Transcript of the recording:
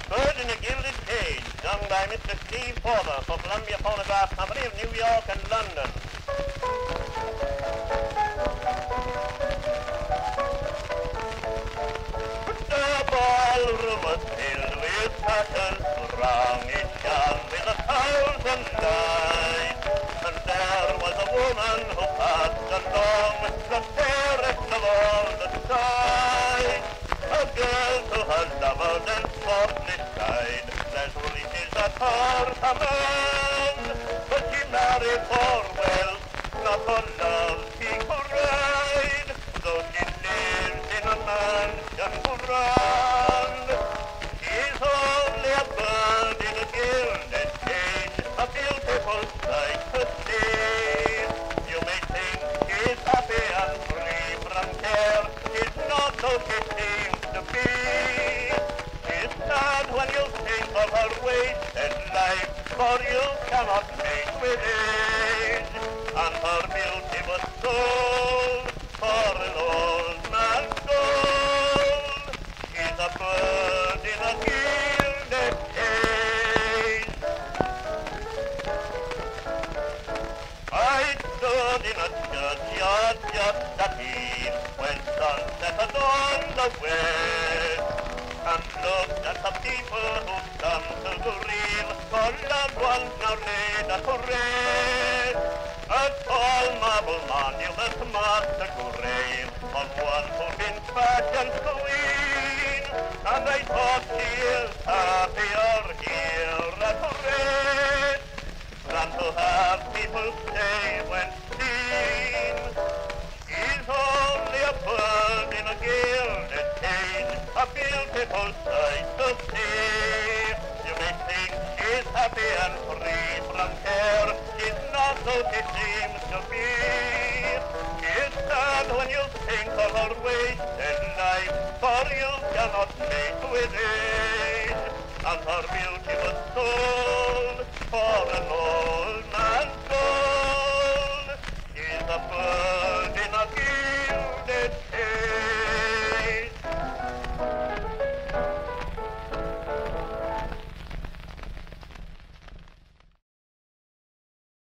Bird in a Gilded Cage, sung by Mr. Steve Porter for Columbia Phonograph Company of New York and London. The ballroom was filled with passion, strong it shone with 1,000 lights. And there was a woman who passed along, the fairest of all the sight. A girl to her lover then softly sighed, there's riches at her command. But she married for wealth, not for love she cried, though she lives in a mansion grand. She's only a bird in a gilded cage, a beautiful sight to see. You may think she's happy and free from care, she's not so she seems to be. She's sad when you think of her wasted life, for you cannot make with age. And her beauty was sold for an old man's gold. She's a bird in a gilded cage. I stood in a churchyard just at eve, when sunset adorned the west, and looked at the people who come to grieve for loved ones now laid at rest. A tall marble monument marks the grave of one who'd been fashioned queen, and I thought she is happier here at rest than to have people say when seen, she's only a bird in a gilded cage, a beautiful sight to see. You may think she's happy and free from care, she's not so she seems to be. She's sad when you think of her wasted life, for you cannot make with age, and her beauty was sold for an old